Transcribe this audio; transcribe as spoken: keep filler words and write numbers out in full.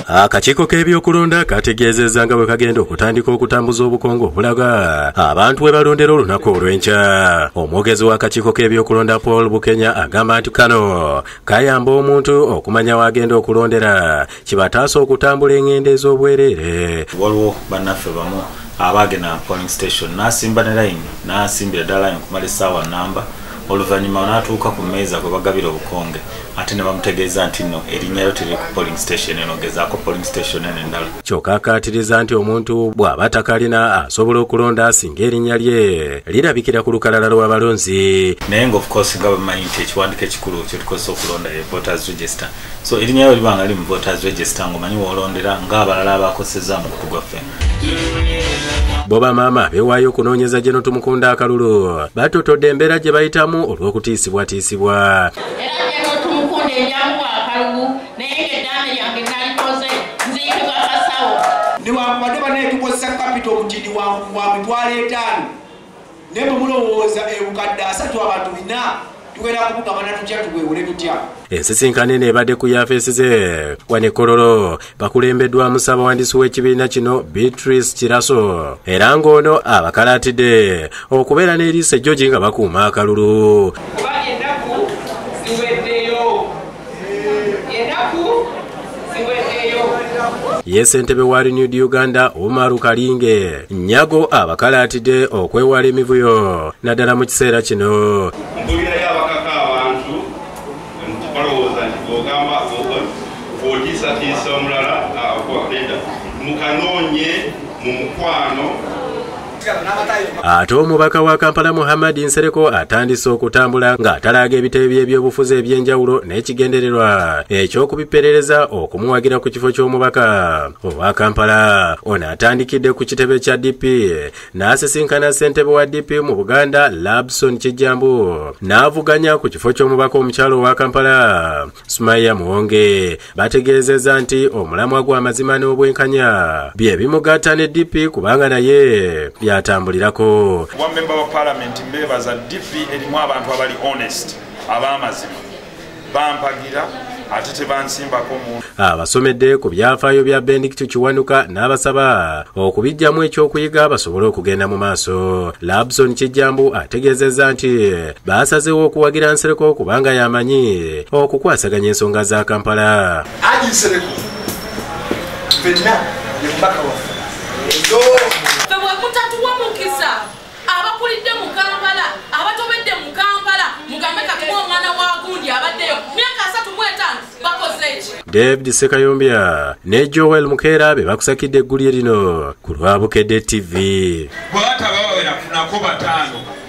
Akakiiko k'ebyokulonda kategeezezza nga bwe kagenda okutandika okutambuza obukongo obulaga abantu we balondera olunaku olw'enkya. Omwogezi w'akakiiko k'ebyokulonda Paul Bukenya agamba nti kano kayamba omuntu okumanya wagenda okulondera kibataasa okutambula engendo ez'obwereere. Waliwo bannaffe bamu abagenda polling station n'asimba ne layini n'asimbira ddala layini okumala essaawa nnamba oluvannyuma n'atuuka ku mmeeza kwe bagabira obukonge ate ne bamutegeeza nti nno erinnya lyo teri ku polling station eno gezaako polling station eno endala. Kyokka akkaatiriza nti omuntu bw'aba takalina asobola okulonda singa erinnya lye lirabikira ku lukalala lw'abalonzi. Naye nga of course nga bamanyi nti ekiwandiiko ekikulu kye tukozesa okulonda ye voters register, so erinnya lyo liba nga li mu voters register ng'omanyi w'olondera ng'abalala abakosezza mu kutu gwaffe. Boba maama bewaayo okunoonyeza gye Tumukunde akalulu batotodde embeera gye bayitamu olw'okutiisibwatiisibwa. Newankubadde baneetukozesa kapito omutindi wa mitwalo etaano naye bwe mulowooza ebukadde asatu abantu bina tugenda kubugabana tutya tugwewule tutya. Ensisinkano eno ebadde ku yaafeesi ze wane Kololo bakulembeddwamu ssaabawandiisi w'ekibiina kino Beatrice Kiraso era ng'ono abakalaatidde okubeera n'eriisa George nga bakuuma akalulu. Ye ssentebe wa Renewed Uganda Omar Kalinge nnyago abakalaatidde okwewala emivuyo naddala mu kiseera kino. Ogisatiisa omulala akwenda mukanoonye mu mukwano. Ate omubaka wa Kampala Muhammad Nsereko atandise okutambula ng'atalaaga ebitebe by'ebyobufuzi eby'enjawulo n'ekigendererwa eky'okubiperereza okumuwagira ku kifo ky'omubaka owa Kampala. Ono atandikidde ku kitebe kya D P n'asisinkana ssentebe wa D P mu Buganda Labson Kijambu n'avuganya ku kifo ky'omubaka omukyalo owa Kampala Sumaya Muwonge. Bategeezezza nti omulamwa gw'amazima n'obwenkanya bye bimugatta ne D P kubanga naye byatambulirako. One member of parliament mbebaza D P erimu abantu abali honest ab'amazima bampagira ate tebansimbako muntu. Abasomedde ku byafaayo bya Benedict Kiwanuka n'abasaba okubijjamu ekyokuyiga basobole okugenda mu maaso. Labson Kijambu ategeezezza nti baasazeewo okuwagira Nsereko kubanga yamanyi okukwasaganya ensonga za Kampala. Aji Nsereko fenna ye mubaka waffe. Abakulidde mu Kampala, abatobedde mu Kampala, mugambe kati omwana wa gundi abaddeyo myaka asatu mu etaano bakoze eki. David Sekayombya ne Joel Mukeera be bakusakidde eggulire lino ku Lwabukedde T V. Bw'atabawe nafunako bataano.